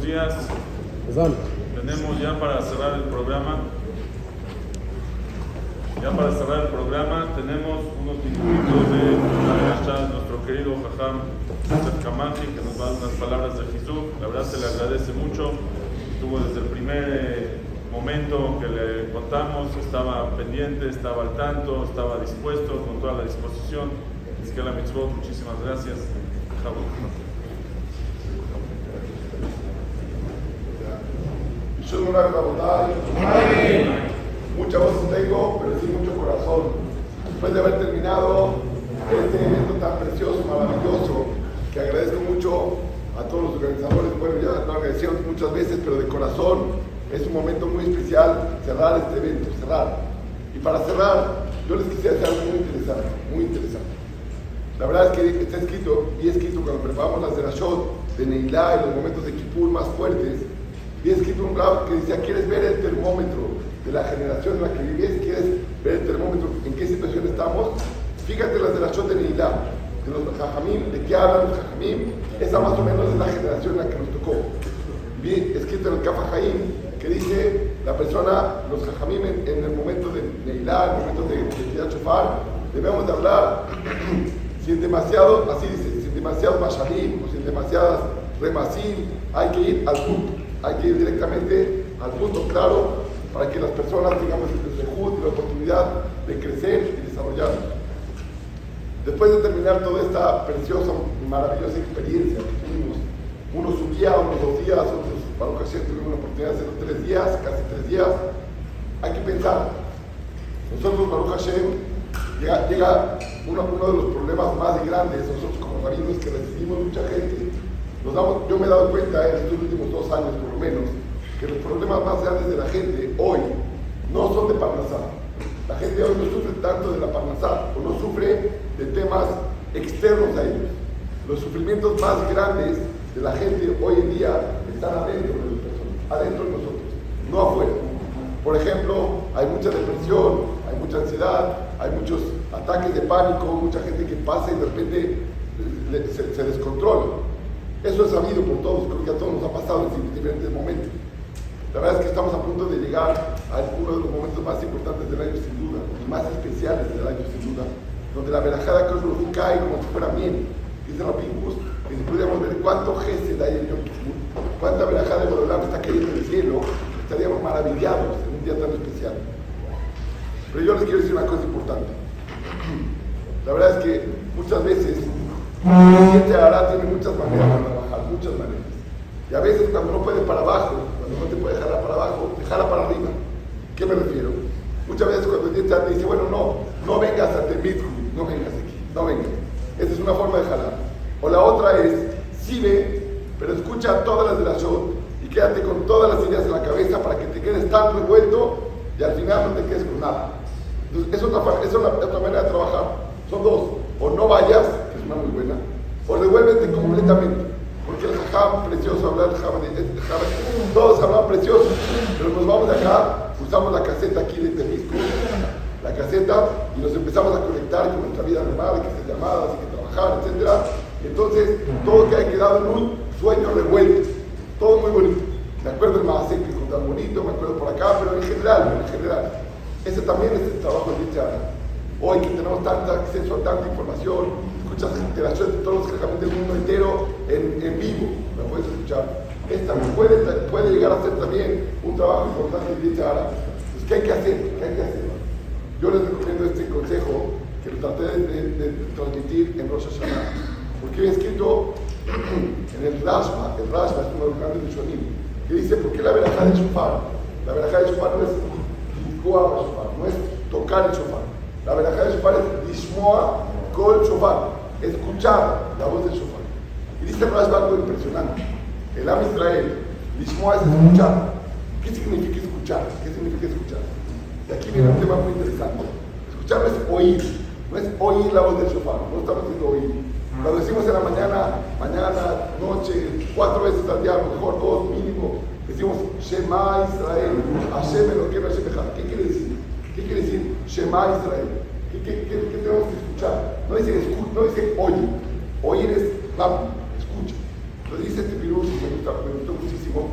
días. Tenemos ya para cerrar el programa. Tenemos unos minutitos de nuestro querido Jajam Joseph Kamachi, que nos va a dar unas palabras de Jesús. La verdad se le agradece mucho. Estuvo desde el primer momento que le contamos, estaba pendiente, estaba al tanto, estaba dispuesto, con toda la disposición. Es que la mitzvot, muchísimas gracias. Mucha voz tengo, pero sin mucho corazón. Después de haber terminado este evento tan precioso, maravilloso, que agradezco mucho a todos los organizadores. Bueno, ya lo agradecieron muchas veces, pero de corazón es un momento muy especial cerrar este evento, Y para cerrar, yo les quisiera decir algo muy interesante. La verdad es que está escrito, y escrito cuando preparamos las derashot de Neilá en los momentos de Kippur más fuertes, y escrito un rab que decía: ¿quieres ver el termómetro de la generación en la que vives? ¿Quieres ver el termómetro en qué situación estamos? Fíjate las derashot de Neilá, de los Jajamim, de qué hablan los Jajamim. Esa más o menos es la generación en la que nos tocó. Bien escrito en el Kaf HaChaim, que dice la persona, los Jajamim en el momento de Neilá, en el momento de Tfilat Shofar, debemos de hablar sin demasiado, así dice, sin demasiado mashalim o sin demasiadas remasim. Hay que ir al punto, hay que ir directamente al punto claro para que las personas tengamos el rejud y la oportunidad de crecer y desarrollarnos. Después de terminar toda esta preciosa y maravillosa experiencia que tuvimos, unos un día, unos 2 días, otros para ocasión tuvimos la oportunidad de hacerlo 3 días, casi 3 días, hay que pensar. Nosotros, Baruch Hashem, llega uno de los problemas más grandes, nosotros como rabinos que recibimos mucha gente, yo me he dado cuenta en estos últimos 2 años por lo menos, que los problemas más grandes de la gente hoy no son de Parnasá. La gente hoy no sufre tanto de la Parnasá, o no sufre de temas externos a ellos. Los sufrimientos más grandes de la gente hoy en día están adentro de las personas, adentro de nosotros, no afuera. Por ejemplo, hay mucha depresión, hay mucha ansiedad, hay muchos ataques de pánico, mucha gente que pasa y de repente se descontrola. Eso es sabido por todos, creo que a todos nos ha pasado en diferentes momentos. La verdad es que estamos a punto de llegar a uno de los momentos más importantes del año sin duda, y más especiales del año sin duda, donde la verajada que os cae como si fuera miel. Dice Rapinkus que si pudiéramos ver cuánto gesed hay en Yom Kippur, cuánta verajada de Boreolam está cayendo del cielo, estaríamos maravillados en un día tan especial. Pero yo les quiero decir una cosa importante. La verdad es que muchas veces el Yetzer Hará tiene muchas maneras de trabajar, muchas maneras. Y a veces cuando no puede para abajo, cuando no te puede jalar para abajo, te jala para arriba. ¿Qué me refiero? Muchas veces cuando el Yetzer Hará te dice: bueno, no vengas a Temidhu, no vengas aquí, no vengas. Esa es una forma de jalar. O la otra es: sí ve, pero escucha todas las de la show y quédate con todas las ideas en la cabeza para que te quedes tan revuelto y al final no te quedes con nada. Entonces, es otra manera de trabajar. Son 2: o no vayas, que es una muy buena, o revuélvete completamente. Porque el jajam precioso, hablar del jajam, todos hablan precioso, pero nos vamos de acá, usamos la caseta aquí de Temisco, la caseta, y nos empezamos a conectar con nuestra vida normal, hay que hacer llamadas, hay que trabajar, etc. Entonces, todo que ha quedado en un sueño revuelto, todo muy bonito. Me acuerdo el Maasé que es tan bonito, me acuerdo por acá, pero en general. Ese también es el trabajo de Yetzer Hará. Hoy que tenemos tanto acceso a tanta información, escuchas interacciones de todos los jajamim del mundo entero en vivo, la puedes escuchar. Esta puede llegar a ser también un trabajo importante de Yetzer Hará. Entonces, ¿qué hay que hacer? Yo les recomiendo este consejo que lo traté de transmitir en Rosh Hashanah, porque he escrito en el Rashba es uno de los grandes de Shonim, que dice: ¿por qué la verajá del shofar? La verajá del shofar no es no es tocar el shofar. La verajá del shofar es lishmoa kol shofar, escuchar la voz del shofar. Y dice Rashba algo impresionante: el Am Israel, lishmoa es escuchar. ¿Qué significa escuchar? Y aquí viene un tema muy interesante. Escuchar no es oír la voz del shofar, no estamos diciendo oír. Lo decimos en la mañana, noche, 4 veces al día, a lo mejor 2 mínimo. Decimos Shema Israel, Hashem Elokeinu Hashem Echad. ¿Qué quiere decir? Shema Israel. ¿Qué tenemos que escuchar? No dice oye. Oír es vamos, escucha. Lo dice este pirush, me gustó muchísimo. último,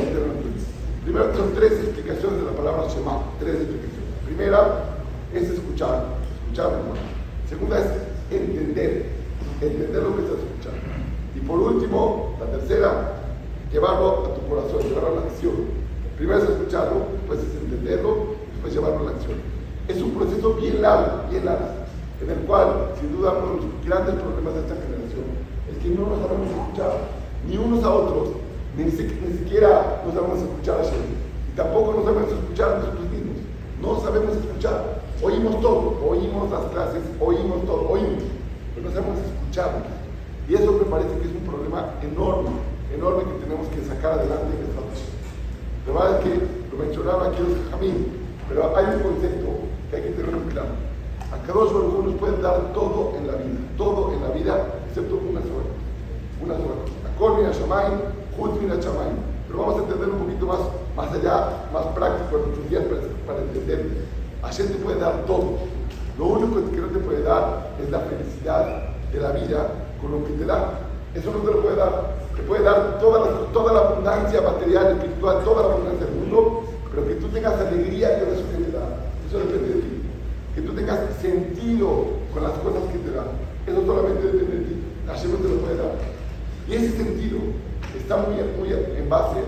primero son tres explicaciones de la palabra Shema, tres explicaciones. Primera es escuchar, hermano. Segunda es entender lo que estás escuchando. Y por último, la tercera, llevarlo a tu corazón, llevarlo a la acción. Primero es escucharlo, después es entenderlo, después llevarlo a la acción. Es un proceso bien largo, en el cual, sin duda, uno de los grandes problemas de esta generación es que no nos sabemos escuchar, ni unos a otros, ni siquiera nos sabemos escuchar a Shem, y tampoco nos sabemos escuchar a nosotros mismos. No sabemos escuchar. Oímos todo, oímos las clases, oímos todo, pero no sabemos escuchar. Y eso me parece que es un problema enorme que tenemos que sacar adelante en esta noche. La verdad es que lo mencionaba aquí los Jajamín, pero hay un concepto que hay que tener muy claro. Akadosh Baruj Hu nos puede dar todo en la vida, excepto una sola cosa. Akol min hashamayim, chutz min hashamayim. Pero vamos a entender un poquito más allá, más práctico en nuestros días para entender. Hashem te puede dar todo. Lo único que no te puede dar es la felicidad de la vida con lo que te da. Eso no te lo puede dar. Te puede dar toda la abundancia material, espiritual, toda la abundancia del mundo, pero que tú tengas alegría con eso que te da. Eso depende de ti. Que tú tengas sentido con las cosas que te dan. Eso solamente depende de ti. Hashem no te lo puede dar. Y ese sentido está muy en base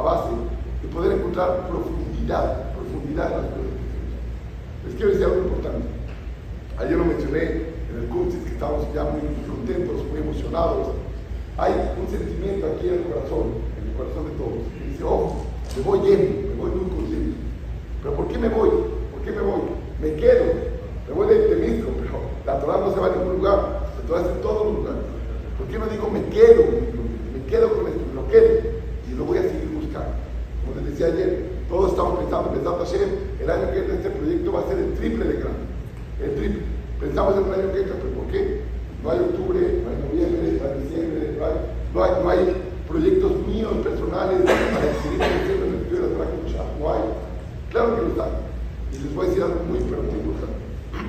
de poder encontrar profundidad en las cosas. Les quiero decir algo importante. Ayer lo mencioné en el curso, que estamos ya muy contentos, muy emocionados. Hay un sentimiento aquí en el corazón de todos, que dice, me voy lleno, me voy muy contento. ¿Pero por qué me voy? Me quedo, me voy de Misco, pero la Torah no se va a ningún lugar, la Torah está en todos los lugares. ¿Por qué no digo me quedo con esto, me lo quedo y lo voy a seguir buscando? Como les decía ayer, todos estamos pensando Hashem, el año que entra este proyecto va a ser el triple de grande. El triple. Pensamos en el año que entra, pero ¿por qué? No hay octubre, no hay noviembre, no hay diciembre, no hay proyectos míos personales para seguir creciendo en el estudio de la Torah. No hay. Claro que los hay. Y les voy a decir algo muy importante.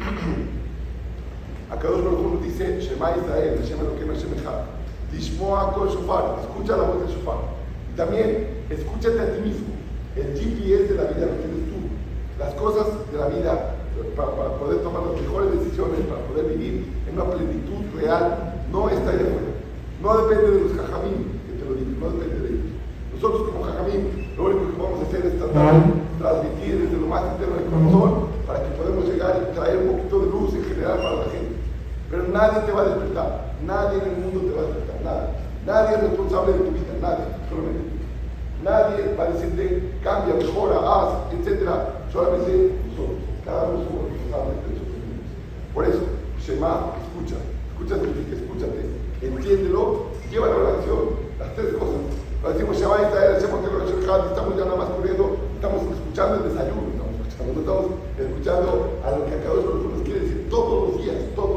Akadosh Baruj Hu nos dice, Shema Israel, Hashem Elokeinu Hashem Echad. Tishmoa kol shofar, escucha la voz del shofar. Y también, escúchate a ti mismo. El GPS de la vida lo tienes tú. Las cosas de la vida, para poder tomar las mejores decisiones, para poder vivir en una plenitud real, no está ahí afuera. No depende de los jajamín, que te lo digo, no depende de ellos. Nosotros como jajamín, lo único que vamos a hacer es transmitir desde lo más interno del corazón para que podamos llegar y traer un poquito de luz en general para la gente. Pero nadie te va a despertar, nadie en el mundo te va a despertar, nadie es responsable de tu vida, nadie, solamente tú. Nadie va a decirte, cambia, mejora, haz, etc. Solamente nosotros. Cada uno somos responsables de nosotros mismos. Por eso, Shema, escúchate, entiéndelo, llévalo a la acción. Las tres cosas. Lo decimos Shema Israel, estamos ya nada más corriendo, estamos escuchando el desayuno, no estamos escuchando a lo que Akadosh Baruj Hu nos quiere decir todos los días.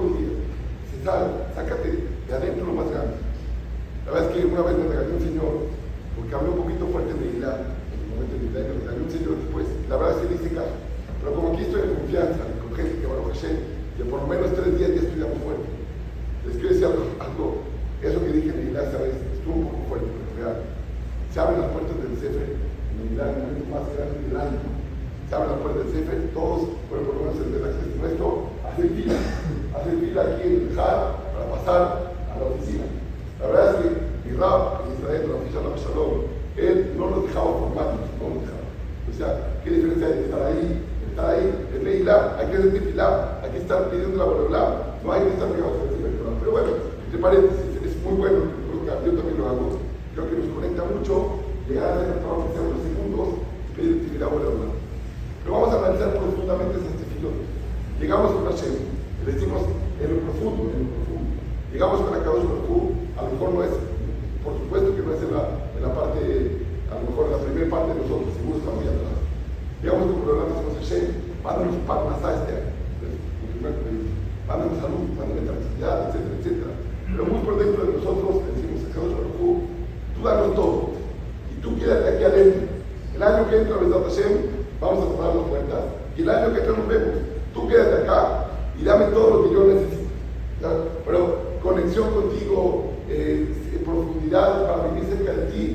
Sácate de adentro lo más grande. La verdad es que una vez me regaló un señor, porque habló un poquito fuerte de Milán, en el momento de Milán, me regaló un señor después, la verdad es que le hice caso. Pero como aquí estoy en confianza, con gente que Baruch Hashem, que por lo menos 3 días ya estudiamos fuerte. Les quiero decir algo, eso que dije en Milán esa vez, estuvo un poco fuerte, pero real. Se abren las puertas del Sefer, en Milán, el momento más grande del año. Se abren las puertas del Sefer, todos, bueno, por lo menos el de la clase nuestro, hacen fila aquí en el Jal para pasar a la oficina. La verdad es que mi Rab, en Israel, la oficina de Shalom, él no nos dejaba formarnos, no nos dejaba. O sea, ¿qué diferencia hay de estar ahí, en Leila, hay que hacer tefilá, hay que estar pidiendo la Boreolá, no hay que estar pegado a hacer tefilá. Pero bueno, entre paréntesis, es muy bueno, yo también lo hago, creo que nos conecta mucho llegar a hacer el trabajo que sea unos segundos y pedir tefilá a Boreolá. Pero vamos a analizar profundamente esas tefilot. Llegamos con Hashem, le decimos en lo profundo. Llegamos con Akadosh Baruj Hu, a lo mejor no es, por supuesto que no es en la parte, a lo mejor en la primera parte de nosotros, seguro está muy atrás. Llegamos con problemas, decimos Hashem, mándanos parnasá este año. Mándanos salud, mándanos tranquilidad, etcétera. Pero muy por dentro de nosotros le decimos Akadosh Baruj Hu, tú danos todo, y tú quédate aquí adentro. El año que entra, Besat Hashem, vamos a cerrar las puertas, y el año que entra nos vemos. Tú quédate acá y dame todo lo que yo necesito. Pero conexión contigo, profundidad para vivir cerca de ti,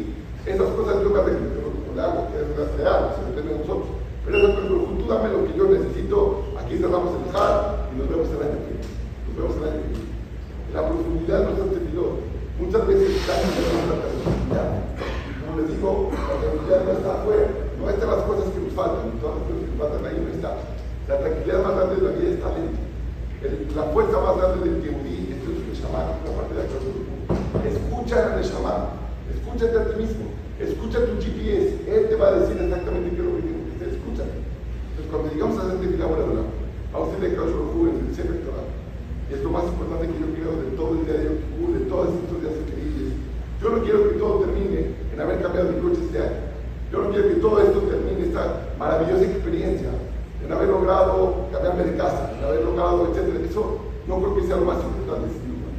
Esas cosas yo me arreglo, como le hago, que es real, se depende de nosotros. Pero eso, tú dame lo que yo necesito, aquí cerramos el JAR y nos vemos el año que viene. Nos vemos el año que viene. La profundidad no se ha entendido. Muchas veces está en la profundidad. Como les digo, la tranquilidad no está afuera, no están las cosas que nos faltan, todas las cosas que nos faltan ahí no están. La tranquilidad más grande de la vida está dentro. La fuerza más grande del Yehudí, esto es el Neshama, la parte de la clase. Escucha el Neshama, escúchate a ti mismo, escucha tu GPS, él te va a decir exactamente qué es lo que tienes que hacer, escúchate. Entonces, cuando llegamos a hacer tefilá, a usted le causó el jugo en el Sefer Torah. Y es lo más importante que yo quiero de todo el día de Yom, de todos estos días increíbles. Yo no quiero que todo termine en haber cambiado mi coche este año. Yo no quiero que todo esto termine, esta maravillosa experiencia, en haber logrado cambiarme de casa, en haber logrado, etc. Eso no creo que sea lo más importante.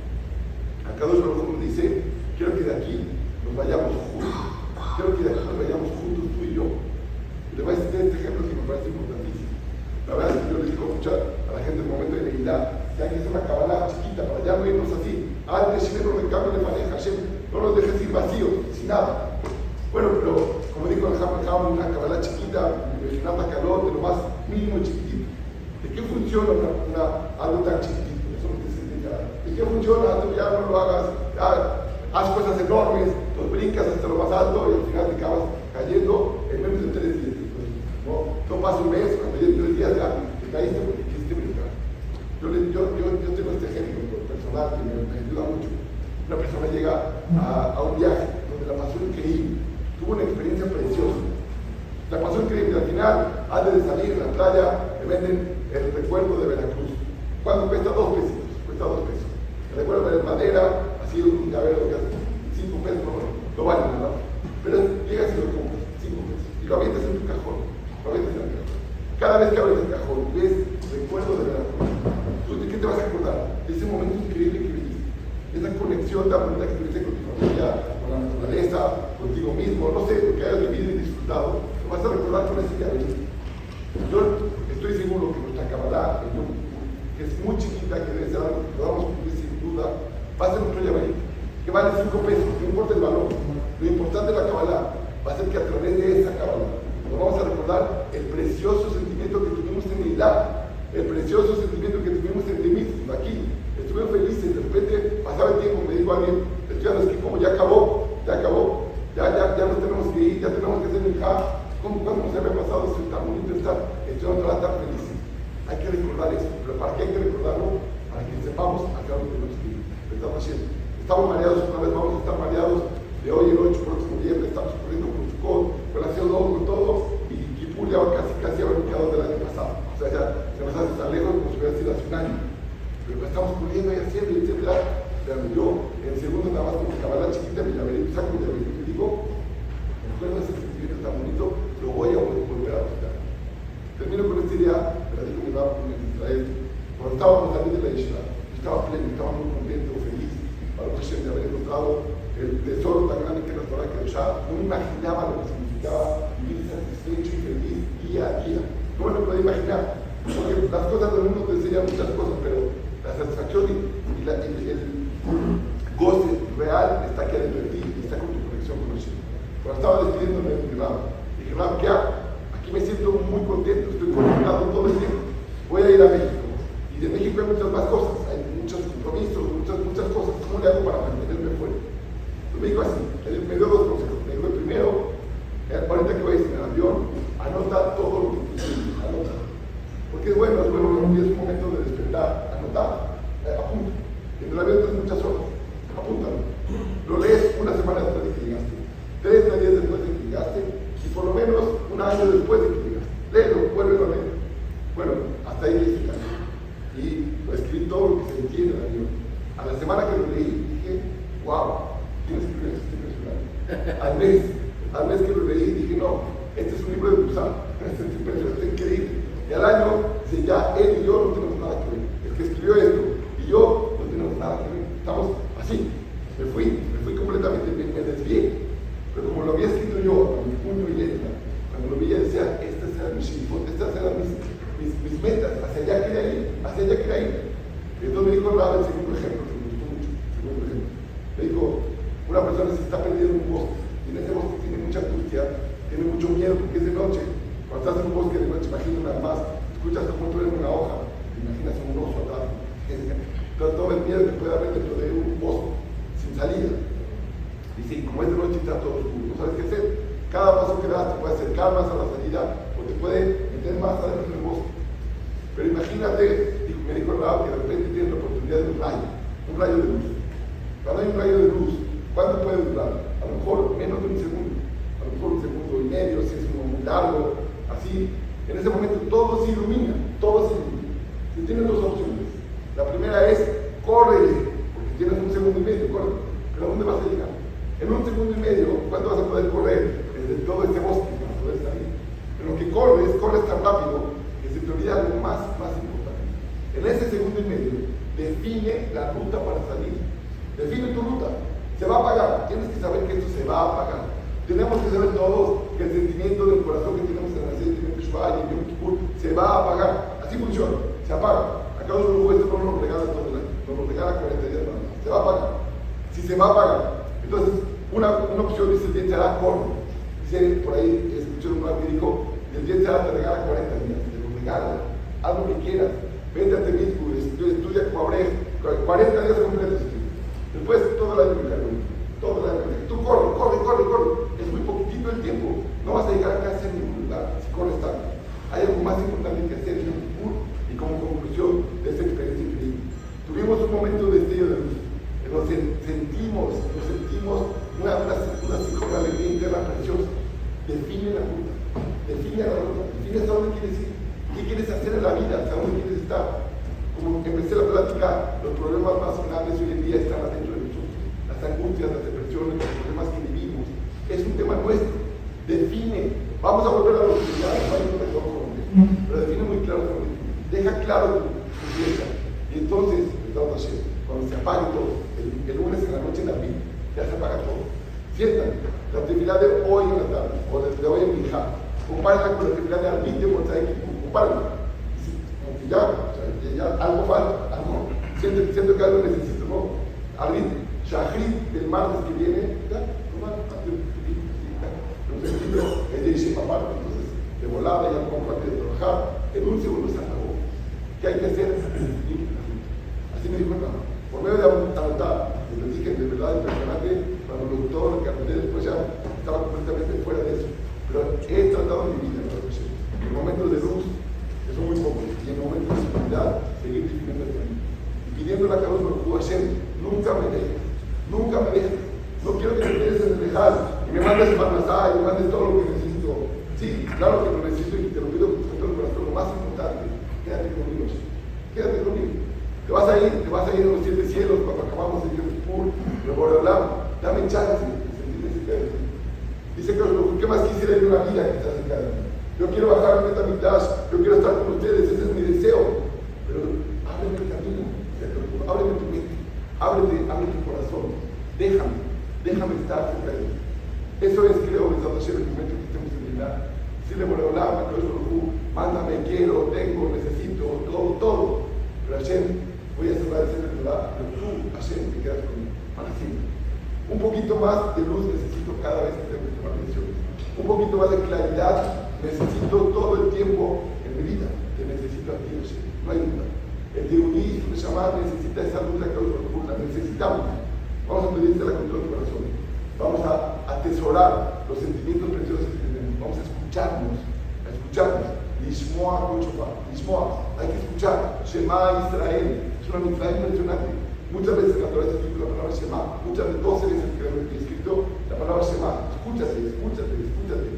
Acá Kadosh Baruj Hu dice, quiero que de aquí nos vayamos juntos. Quiero que de aquí nos vayamos juntos, tú y yo. Y le voy a decir este ejemplo que me parece importantísimo. La verdad es que yo le digo mucho a la gente en el momento de Neilá, que hay que hacer una cabalá chiquita para ya no irnos así. Antes, Shimeno, de cambio de pareja, Hashem, no nos dejes ir vacíos, sin nada. Bueno, pero como dijo el Jam, una cabalá chiquita, una calor, de lo más mínimo chiquitito. ¿De qué funciona algo tan chiquitito? Eso no te significa. ¿De qué funciona? Tú ya no lo hagas, haz cosas enormes, los brincas hasta lo más alto y al final te acabas cayendo en menos de 3 días. No pasa un mes, cuando ya 3 días ya te caíste porque quisiste brincar. Yo tengo este ejemplo personal que me ayuda mucho. Una persona llega a un viaje donde la pasó increíble, tuvo una experiencia preciosa. La pasó increíble. Al final, antes de salir en la playa, le venden el recuerdo de Veracruz. ¿Cuánto cuesta? 2 pesos. Cuesta 2 pesos. El recuerdo de madera, así un llavero que hace 5 pesos, no vale nada. Pero llegas y lo compras, 5 pesos. Y lo avientas en tu cajón. Cada vez que abres el cajón, ves recuerdo de Veracruz. ¿Tú de qué te vas a acordar? De ese momento increíble que viviste. Esa conexión tan bonita que tuviste con tu familia, con la naturaleza, contigo mismo, no sé, lo que hayas vivido y disfrutado. Vas a recordar con ese día. Yo estoy seguro que nuestra cabalá, que es muy chiquita, que debe ser algo que podamos cumplir sin duda, va a ser nuestro llamarito, que vale 5 pesos, no importa el valor. Lo importante de la cabalá va a ser que a través de esa cabalá nos vamos a recordar el precioso sentimiento que tuvimos en Milá, el precioso sentimiento que tuvimos en Demis, aquí. Estuvimos felices, de repente pasaba el tiempo, me dijo alguien, estudiando, es que como ya acabó, ya nos tenemos que ir, ya tenemos que hacer el hub. ¿Cuándo nos había pasado eso tan bonito estar estudiando tan felices? Hay que recordar eso, pero ¿para qué hay que recordarlo? Para que sepamos hacia dónde tenemos que ir. Estamos mareados una vez, vamos a estar mareados de hoy el 8 próximo noviembre, estamos corriendo con Sukkot, con la CO2, con todo, y Kipur ya casi habrá quedado del año pasado. O sea, ya se nos hace tan lejos como si hubiera sido hace un año. Pero estamos corriendo y haciendo, etc. Pero yo, en segundo nada más con mi cabalá chiquita, mi llaverito, saco mi llaverito y digo, recuerdo ese sentimiento tan bonito, lo voy a volver a buscar. Termino con esta idea, pero digo mi mamá en Israel, cuando estábamos saliendo de la Yeshiva, estaba pleno, estaba muy contento, feliz, para Hashem de haber encontrado el tesoro tan grande que era la Torah Kedoshá. No me imaginaba lo que significaba vivir satisfecho y feliz día a día. No me lo podía imaginar, porque las cosas del mundo te enseñan muchas cosas, pero la satisfacción y el goce real está aquí adentro de ti y está con tu conexión con Hashem. Cuando estaba despidiéndome de mi Ram, dije, Ram, ¿qué hago? Aquí me siento muy contento, estoy conectado todo el tiempo. Voy a ir a México. Y de México hay muchas más cosas, hay muchos compromisos, muchas cosas. ¿Cómo le hago para mantenerme fuera? Entonces me dijo así, me dio 2 consejos. Me dijo, el primero, ahorita que vayas en el avión, anota todo lo que quieres, anota. Porque es bueno cuando tienes un momento de despertar, anota, apunta. En el avión tienes muchas horas, apúntalo. Lo lees una semana después de que llegaste, 30 días después de que llegaste, y por lo menos un año después de que llegaste. Léelo, vuélvelo a leer. Bueno, hasta ahí leí este año. Y lo escribí todo lo que sentí en el avión. A la semana que lo leí, dije, wow, tienes que leer esto, impresionante. Al mes que lo leí, dije, no, este es un libro de Busan, este es impresionante, increíble. Y al año, si ya él y yo no tenemos nada que ver. El que escribió esto y yo no tenemos nada que ver. Estamos así. Me fui completamente, me desvié. Pero como lo había escrito yo, con mi puño y letra, cuando lo vi ya decía, estas eran mis shifot, estas eran mis metas, hacia allá quería ir. Entonces me dijo el segundo ejemplo, que me gustó mucho, Me dijo, una persona se está perdiendo un bosque, y en ese bosque angustia, tiene mucho miedo porque es de noche. Cuando estás en un bosque de noche, imagina nada más, escuchas como tú eres una hoja, te imaginas un oso atrás. Entonces todo el miedo que puede haber dentro de un bosque, sin salida. Dice, y como es de noche está todo oscuro, no sabes qué hacer. Cada paso que das te puede acercar más a la salida o te puede meter más adentro del bosque. Pero imagínate, me dijo el Rab, que de repente tienes la oportunidad de un rayo de luz. Cuando hay un rayo de luz, ¿cuánto puede durar? A lo mejor menos de un segundo, a lo mejor un segundo y medio, si es uno muy largo, así. En ese momento todo se ilumina, todo se ilumina. Si tienes dos opciones, la primera es córrele, porque tienes un segundo y medio, corre. Pero ¿a dónde vas a llegar? En un segundo y medio, ¿cuánto vas a poder correr? Desde todo este bosque para poder salir. En lo que corres tan rápido que se te olvida algo más importante. En ese segundo y medio, define la ruta para salir. Define tu ruta. Se va a apagar. Tienes que saber que esto se va a apagar. Tenemos que saber todos que el sentimiento del corazón que tenemos en la sentimiento de Shua y en Yom Kippur se va a apagar. Así funciona. Se apaga. Acá esto no nos regala todo el año. Nos regala 40 días nada más. Se va a apagar. Si se va a apagar. Entonces, una opción dice el bien será corre. Dice por ahí, escuché un que dijo, el bien será te regala 40 días. Te lo regala. Haz lo que quieras. Vete a Temiscu, estudia como Abrej. 40 días completos. Después todo el año todo el año. Tú corre. Es muy poquitito el tiempo. No vas a llegar casi a ningún lugar si corres tanto. Hay algo más importante que hacer en Yom Kippur y como conclusión de esta experiencia increíble. Tuvimos un momento de destello de luz. Nos sentimos una psicóloga alegría interna preciosa. Define la ruta. Define hasta dónde quieres ir. ¿Qué quieres hacer en la vida? ¿Hasta dónde quieres estar? Como empecé la plática, los problemas más grandes hoy en día están adentro de nosotros. Las angustias, las depresiones, los problemas que vivimos. Es un tema nuestro. Define. Vamos a volver a la oportunidad, no hay un retorno, pero define muy claro dónde. Deja claro tu pieza. Y entonces, cuando se apague todo, el lunes en la noche en la vida, ya se apaga todo. Siéntate, la actividad de hoy en la tarde, o de hoy en mi hija, compárala con la actividad de Arbit de Motzai, compárala. Ya algo falta, algo. Siento que algo necesito, ¿no? Arbit, Shahrit del martes que viene, ya, es de Ishe Papá, entonces, de volada, ya como parte de trabajar, en un segundo se acabó. ¿Qué hay que hacer? Así me dijo el Rama. Por medio de anotar, les dije de verdad impresionante, cuando todo lo que anoté después ya estaba completamente fuera de eso. Pero he tratado mi vida, en momentos de luz, que son muy pocos, y en momentos de oscuridad, seguir definiendo el camino. Y pidiéndole a Kadosh Baruj Hu, Hashem, nunca me dejes, no quiero que me dejes en el lejano, y me mandes Parnasá, y me mandes todo lo que necesito. Sí, claro que lo necesito y te lo pido con todo el corazón, lo más importante, quédate conmigo, quédate conmigo. Te vas a ir a los 7 cielos cuando acabamos de Yom Kippur, pero por hablar, dame chance de sentir ese pedo. Dice que ¿qué más quisiera en una vida que está cerca de mí? Yo quiero bajar a Betamigdash, yo quiero estar con ustedes, ese es mi deseo. Pero ábreme el camino, ábreme tu mente, ábreme tu corazón, déjame estar cerca de mí. Eso es, creo, el momento que estamos en vida. Decirle por hablar, mándame, quiero, tengo, necesito, todo. Pero Hashem, voy a cerrar el centro de la, pero tú, Hashem, te quedas conmigo para siempre. Un poquito más de luz necesito cada vez que tengo que tomar decisiones. Un poquito más de claridad necesito todo el tiempo en mi vida. Te necesito a ti, Hashem. No hay duda. El Yehudí, su Neshama, necesita esa luz de Kadosh Baruj Hu. La necesitamos. Vamos a pedírsela con todo el corazón. Vamos a atesorar los sentimientos preciosos que tenemos. Vamos a escucharnos. Lishmoa con Shofar. Lishmoa. Hay que escuchar. Shema Israel. Es una mitzvah impresionante. Muchas veces en la Torah se escrito la palabra Shema. Muchas veces 12 veces que he escrito la palabra Shema. Escúchate.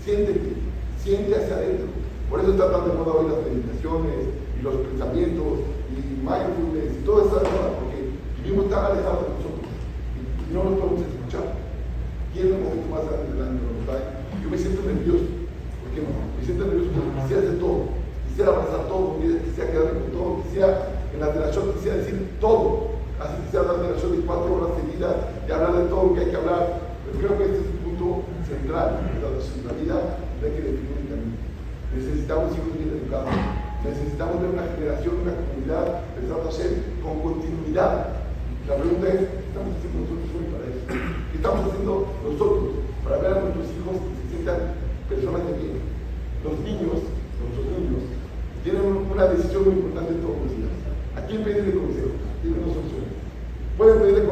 Siente hacia adentro. Por eso está tan de moda hoy las meditaciones y los pensamientos y mindfulness y todo eso de moda, porque vivimos tan alejados de nosotros y no nos podemos escuchar. Y es el momento más grande del año, ¿verdad? Yo me siento nervioso. ¿Por qué no? Me siento nervioso porque quisiera hacer todo. Quisiera abrazar todo, quisiera quedarme con todo, quisiera en la relación, quisiera decir todo. Así quisiera hablar de la relación de 4 horas seguidas y hablar de todo lo que hay que hablar. Pero creo que este es el punto central de la vida, de que definir el camino. Necesitamos hijos bien educados. Necesitamos ver una generación, una comunidad, con continuidad. La pregunta es, ¿qué estamos haciendo nosotros hoy para eso? ¿Qué estamos haciendo nosotros para ver a nuestros hijos que se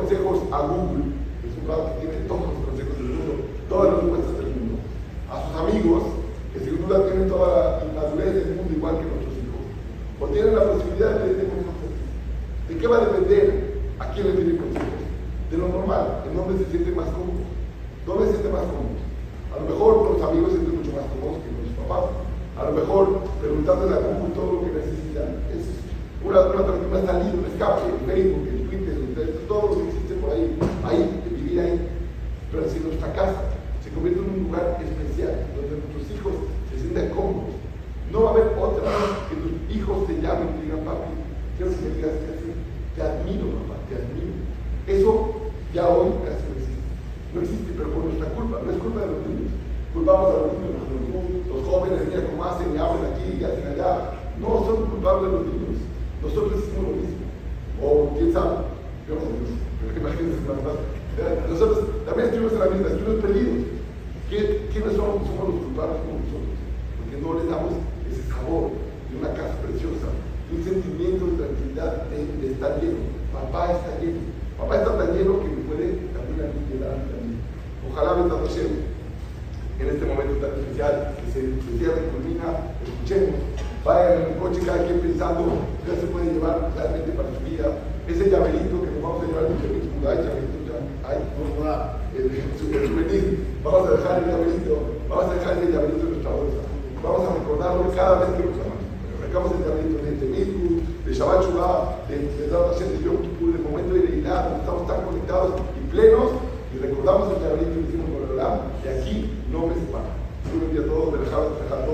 consejos a Google, que es un lado que tiene todos los consejos del mundo, todas las respuestas del mundo, a sus amigos, que sin duda tienen toda la madurez del mundo igual que nuestros hijos, o tienen la posibilidad de pedir consejos. ¿De qué va a depender a quién le piden consejos? De lo normal, en dónde se siente más cómodo. ¿Dónde se siente más cómodo? A lo mejor los amigos se sienten mucho más cómodos que los papás. A lo mejor preguntarle a Google todo lo que necesitan. Es una salida, un escape, el Facebook, el Twitter, todo lo que existe por ahí, vivir ahí. Pero si nuestra casa se convierte en un lugar especial, donde nuestros hijos se sientan cómodos, no va a haber otra que tus hijos te llamen y te digan, papi, quiero que me digas qué hacer. Te admiro, papá, te admiro. Eso ya hoy casi no existe. No existe, pero por nuestra culpa, no es culpa de los niños. Culpamos a los niños, los jóvenes, mira cómo hacen y hablan aquí y hacen allá. No son culpables los niños. Nosotros hicimos lo mismo. O quién sabe, yo no sé, pero imagínense nada más. Nosotros también estuvimos en la misma, estuvimos perdidos. ¿Quiénes somos? Somos los culpables como nosotros. Porque no les damos ese sabor de una casa preciosa, de un sentimiento de tranquilidad, de estar lleno. Papá está lleno. Papá está tan lleno que me puede también a mí llenar también. Ojalá Besat Hashem, en este momento tan especial, que se cierre y culmina, escuchemos. Vayan en el coche cada quien pensando qué se puede llevar realmente para su vida. Ese llaverito que nos vamos a llevar, el llaverito, el souvenir, vamos a dejar el llaverito, vamos a dejar el llaverito en nuestra bolsa. Vamos a recordarlo cada vez que nos amamos. Sacamos el llaverito de Temizku, de Shabbat Shuvah, de Besat Hashem, de Yom Kippur, del momento de Neilá, donde estamos tan conectados y plenos, y recordamos el llaverito que hicimos con el Olam, y aquí no me separa. Yo bendiga a todos,